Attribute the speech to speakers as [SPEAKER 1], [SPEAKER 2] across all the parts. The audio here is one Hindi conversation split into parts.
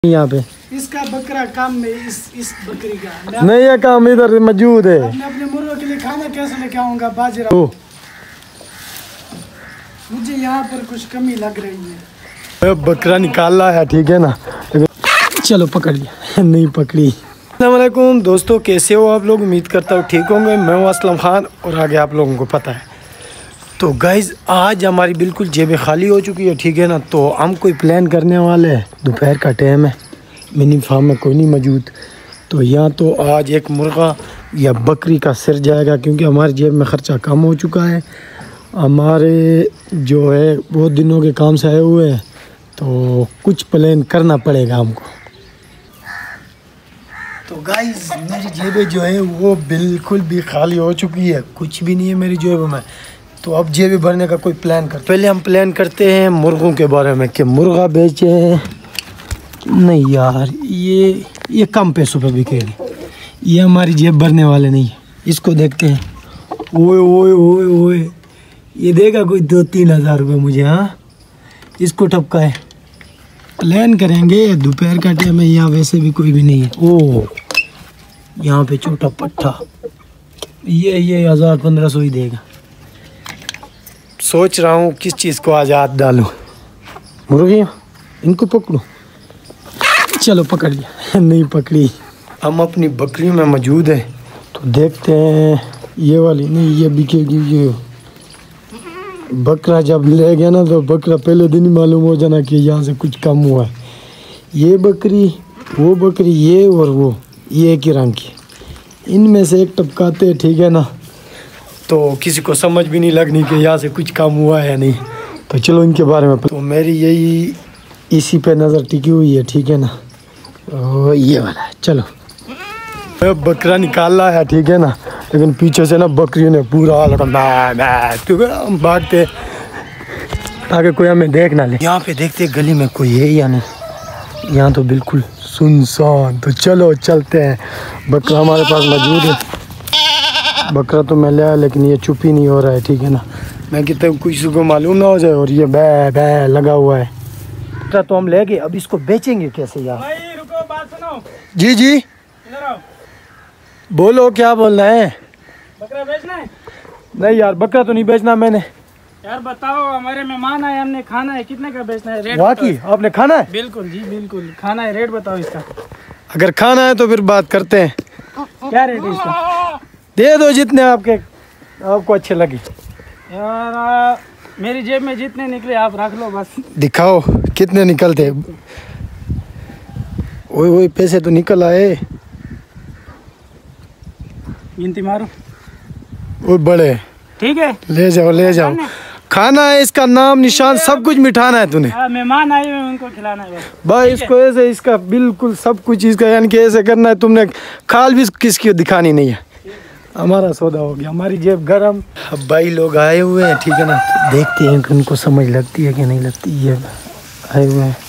[SPEAKER 1] यहाँ पे
[SPEAKER 2] इसका बकरा काम में इस बकरी का
[SPEAKER 1] नहीं, ये काम इधर मौजूद है।
[SPEAKER 2] मैं अपने मुर्गों के लिए खाना कैसे लेके आऊंगा बाजरा? मुझे यहाँ पर कुछ कमी लग रही है।
[SPEAKER 1] बकरा निकाल है, ठीक है ना। चलो पकड़ लिया, नहीं पकड़ी। अस्सलाम वालेकुम दोस्तों, कैसे हो आप लोग? उम्मीद करता हूँ ठीक होंगे। मैं हूँ असलम खान और आगे आप लोगों को पता है। तो गाइज़ आज हमारी बिल्कुल जेबें खाली हो चुकी है, ठीक है ना। तो हम कोई प्लान करने वाले हैं। दोपहर का टाइम है, मिनी फार्म में कोई नहीं मौजूद। तो यहाँ तो आज एक मुर्गा या बकरी का सिर जाएगा, क्योंकि हमारी जेब में ख़र्चा कम हो चुका है। हमारे जो है बहुत दिनों के काम से आए हुए हैं, तो कुछ प्लान करना पड़ेगा हमको। तो गाइज़ मेरी जेबें जो है वो बिल्कुल भी खाली हो चुकी है, कुछ भी नहीं है मेरी जेब में। तो अब जेबें भरने का कोई प्लान कर। पहले हम प्लान करते हैं मुर्गों के बारे में कि मुर्गा बेचें। नहीं यार, ये कम पैसों पे बिकेगी, ये हमारी जेब भरने वाले नहीं है। इसको देखते हैं। ओए ओए ओए ओए, ये देगा कोई 2-3 हज़ार रुपये मुझे। हाँ, इसको टपका है। प्लान करेंगे, दोपहर का टाइम है, यहाँ वैसे भी कोई भी नहीं है। ओह, यहाँ पे छोटा पट्टा, ये 1000-1500 ही देगा। सोच रहा हूँ किस चीज़ को आज हाथ डालूँ। मुर्गियाँ, इनको पकड़ूँ। चलो पकड़ लिया, नहीं पकड़ी। हम अपनी बकरी में मौजूद है, तो देखते हैं। ये वाली नहीं, ये बिकेगी। ये बकरा जब ले गया ना, तो बकरा पहले दिन ही मालूम हो जाना कि यहाँ से कुछ कम हुआ है। ये बकरी, वो बकरी, ये और वो, ये एक ही रंग की। इनमें से एक टपकाते हैं, ठीक है ना। तो किसी को समझ भी नहीं लगनी कि यहाँ से कुछ कम हुआ है या नहीं। तो चलो इनके बारे में। तो मेरी यही इसी पे नज़र टिकी हुई है, ठीक है ना। ओ, ये वाला है। चलो बकरा निकाल है, ठीक है ना। लेकिन पीछे से ना बकरी ने पूरा हम भागते ताकि कोई हमें देख ना ले। यहाँ पे देखते गली में कोई है या नहीं। यहाँ तो बिल्कुल सुनसान। तो चलो चलते हैं। बकरा हमारे पास मौजूद है। बकरा तो मैं ले आया, लेकिन ये चुप ही नहीं हो रहा है, ठीक है ना। मैं कहता हूँ किसी को मालूम ना हो जाए। और ये बै बै लगा हुआ है। तो हम ले गए, अब इसको बेचेंगे कैसे यार?
[SPEAKER 2] भाई रुको, बात सुनो।
[SPEAKER 1] जी जी,
[SPEAKER 2] इधर आओ।
[SPEAKER 1] बोलो, क्या बोलना है?
[SPEAKER 2] बकरा बेचना है?
[SPEAKER 1] नहीं यार, बकरा तो नहीं बेचना मैंने।
[SPEAKER 2] यार बताओ, हमारे मेहमान आए, हमने खाना है, कितने का बेचना है? रेट
[SPEAKER 1] वाकई आपने खाना है?
[SPEAKER 2] बिल्कुल जी बिल्कुल खाना है। रेट बताओ इसका।
[SPEAKER 1] अगर खाना है तो फिर बात करते हैं।
[SPEAKER 2] क्या रेट है इसका?
[SPEAKER 1] दे दो जितने आपको अच्छे लगे।
[SPEAKER 2] यार मेरी जेब में जितने निकले आप रख लो बस।
[SPEAKER 1] दिखाओ कितने निकलते। ओए ओए, पैसे तो निकल आए।
[SPEAKER 2] गिनती मारो।
[SPEAKER 1] वो बड़े,
[SPEAKER 2] ठीक है,
[SPEAKER 1] ले जाओ ले जाओ। खाना है, इसका नाम निशान सब कुछ मिठाना है तूने।
[SPEAKER 2] मेहमान आए हुए उनको खिलाना है बस।
[SPEAKER 1] भाई इसको ऐसे, इसका बिल्कुल सब कुछ इसका यानी कि ऐसे करना है। तुमने खाल भी किसकी दिखानी नहीं है। हमारा सौदा हो गया, हमारी जेब गरम। अब भाई लोग आए हुए हैं, ठीक है ना। तो देखते हैं कि उनको समझ लगती है कि नहीं लगती। ये आए हुए हैं।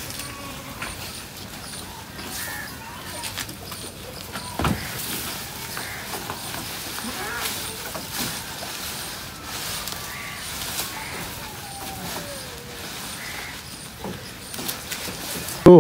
[SPEAKER 1] तो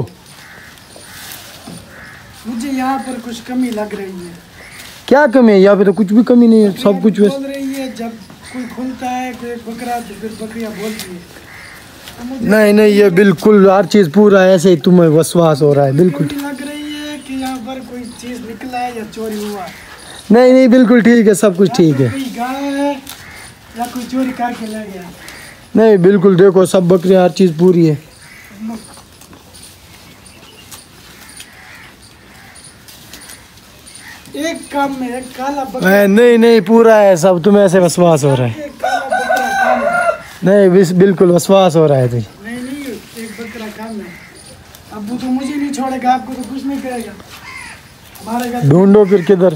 [SPEAKER 2] मुझे यहाँ पर कुछ कमी लग रही है।
[SPEAKER 1] क्या कमी है? यहाँ पे तो कुछ भी कमी नहीं है, सब कुछ
[SPEAKER 2] बोल रही है। जब कोई खुलता है कोई बकरा, तो फिर बकरियाँ बोलती है। तो
[SPEAKER 1] नहीं नहीं, ये बिल्कुल हर चीज़ पूरा ऐसे ही तुम्हें विश्वास हो रहा है। बिल्कुल
[SPEAKER 2] लग रही है कि यहाँ पर कोई चीज़ निकला है या चोरी हुआ है।
[SPEAKER 1] नहीं नहीं, बिल्कुल ठीक है, सब कुछ ठीक है।
[SPEAKER 2] कोई गाय है या कोई चोरी करके ले गया।
[SPEAKER 1] नहीं बिल्कुल, देखो सब बकरियाँ, हर चीज़ पूरी है।
[SPEAKER 2] एक काम में एक काला बकरा।
[SPEAKER 1] नहीं नहीं, पूरा है सब। तुम्हें ऐसे विश्वास हो रहा है?
[SPEAKER 2] एक काला बकरा काम है।
[SPEAKER 1] नहीं बिल्कुल विश्वास हो रहा है तुझे।
[SPEAKER 2] नहीं, एक बकरा काम है। अब वो तो मुझे नहीं छोड़ेगा, आपको तो कुछ नहीं करेगा। मारेगा।
[SPEAKER 1] ढूंढो फिर किधर।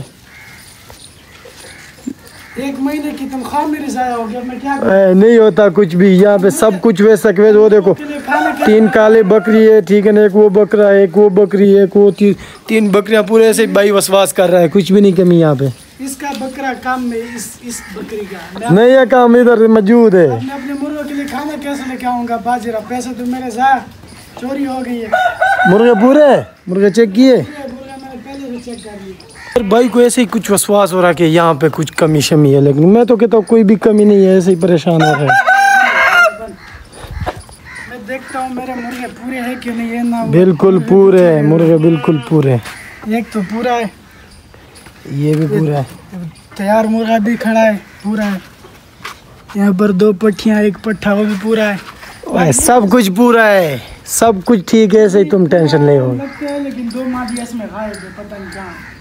[SPEAKER 2] 1 महीने की तनख्वाह मेरी ज़ाया हो गया, मैं क्या करूं?
[SPEAKER 1] नहीं होता कुछ भी। यहाँ पे सब कुछ वैसा वैसे। वो देखो, 3 काले बकरी है, ठीक है ना। एक वो बकरा है, एक वो बकरी है, एक वो 3 बकरियाँ पूरे ऐसे भाई विश्वास कर रहा है। कुछ भी नहीं कमी यहाँ पे।
[SPEAKER 2] इसका बकरा काम में इस बकरी का
[SPEAKER 1] नहीं, ये काम इधर मौजूद है।
[SPEAKER 2] मैं अपने मुर्गों के लिए खाना कैसे लेके आऊँगा बाजरा? पैसे तो मेरे ज़ाया। चोरी हो गई है।
[SPEAKER 1] मुर्गे पूरे, मुर्गे चेक किए।
[SPEAKER 2] मुर्गा मैंने पहले से चेक कर लिया।
[SPEAKER 1] भाई को ऐसे ही कुछ विश्वास हो रहा है कि यहाँ पे कुछ कमी शमी है, लेकिन मैं तो कहता हूँ कोई भी कमी नहीं है, ऐसे ही परेशान हो रहा है।
[SPEAKER 2] मैं देखता हूँ मेरे मुर्गे पूरे हैं कि नहीं, ये ना
[SPEAKER 1] बिल्कुल पूरे है मुर्गे, बिल्कुल पूरे।
[SPEAKER 2] एक तो पूरा है,
[SPEAKER 1] ये भी पूरा है।
[SPEAKER 2] तैयार मुर्गा भी खड़ा है, पूरा है। यहाँ पर 2 पट्टियाँ, 1 पट्ठा, वो भी पूरा है।
[SPEAKER 1] ओए, सब कुछ पूरा है, सब कुछ ठीक है, ऐसे ही तुम टेंशन नहीं हो।
[SPEAKER 2] लगता है, लेकिन 2 मादी इसमें गायब है, पता नहीं कहाँ।